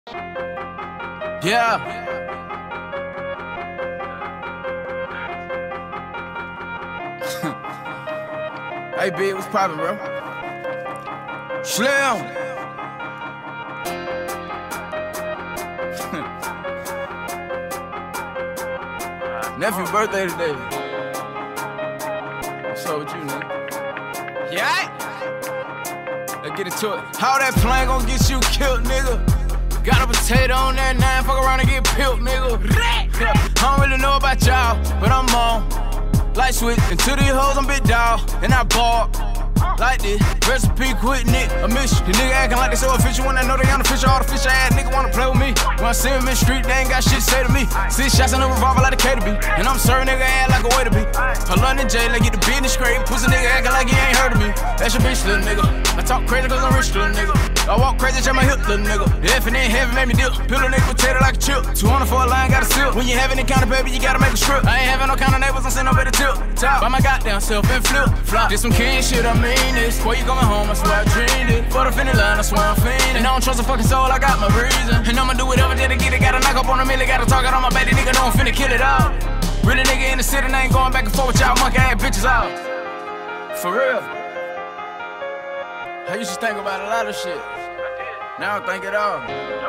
Yeah. Hey, B, what's poppin', bro? Slim. Nephew birthday today. What's up with you, nigga? Yeah. Let's get into it. How that plane gon' get you killed, nigga? Got a potato on that 9, fuck around and get peeled, nigga. I don't really know about y'all, but I'm on. Light switch, into these hoes, I'm big dog, and I ball like this. Recipe quit, Nick, a mission. The nigga acting like they so official when I know they unofficial. Artificial ass nigga wanna play with me. When I see him in the street, they ain't got shit to say to me. 6 shots in a revolver like a K to be. And I'm serving nigga ass like a way to be. I London jail, I get the business straight. Pussy nigga acting like he ain't heard of me. That's your bitch, little nigga. I talk crazy cause I'm rich, little nigga. I walk crazy, check my hip, little nigga. The F and N heavy made me dip. Pill a nigga potato like a chip. 200 for a line, got a sip. When you having any kind of baby, you gotta make a strip. I ain't having no kind of neighbors, I'm sitting up at the tip. Top by my goddamn self and flip. Flop. Did some king shit, I mean this. Before you coming home, I swear I dreamed it. For the finish line, I swear I'm fiending. And I don't trust a fucking soul, I got my reason. And I'ma do whatever just to get it. Gotta knock up on a million, gotta talk it on my baby nigga, know I'm finna kill it all. Really nigga in the city, and I ain't going back and forth with y'all monkey ass bitches out. For real. I used to think about a lot of shit. Now I think it all.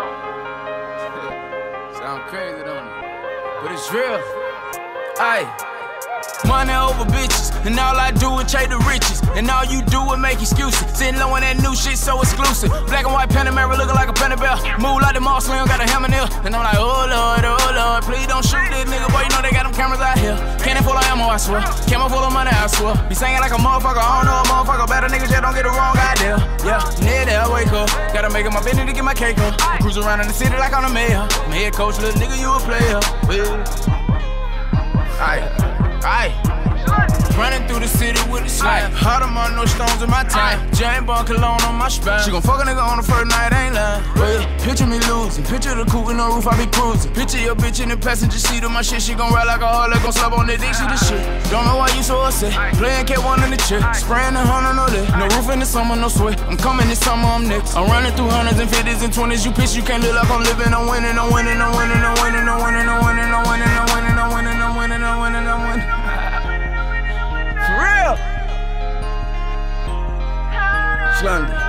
Sound crazy, don't it? But it's real. Aye. Money over bitches, and all I do is chase the riches. And all you do is make excuses. Sitting low on that new shit so exclusive. Black and white Panamera looking like a penny bell. Move like the Moss Slim, got a hammer nail. And I'm like, oh Lord, please don't shoot this nigga. Boy, you know they got them cameras out here. Cannon full of ammo, I swear. Camera full of money, I swear. Be singing like a motherfucker, I don't know a motherfucker. Better niggas just don't get the wrong idea. Yeah, need that wake up. Gotta make it my business to get my cake up. Cruise around in the city like I'm the mayor. I'm head coach, little nigga, you a player. Aye. Running through the city with a slide. Hot on no stones in my tie. Jane Bond cologne on my spine. She gon' fuck a nigga on the first night, ain't lying. Well, picture me losing. Picture the coupe with no roof, I be cruising. Picture your bitch in the passenger seat of my shit. She gon' ride like a harlot, gon' slap on the dick, she the shit. Don't know why you so upset. Playing K1 in the chip. Spraying the 100 no lit. No roof in the summer, no sweat. I'm coming this summer, I'm next. I'm running through 100s and 50s and 20s. You bitch, you can't live like I'm living. I'm winning, I'm winning, I'm winning, I'm winning, I'm winning, I'm winning, I'm winning, I'm winning, I'm winning, I'm winning, I'm winning, I'm winning. For real. London.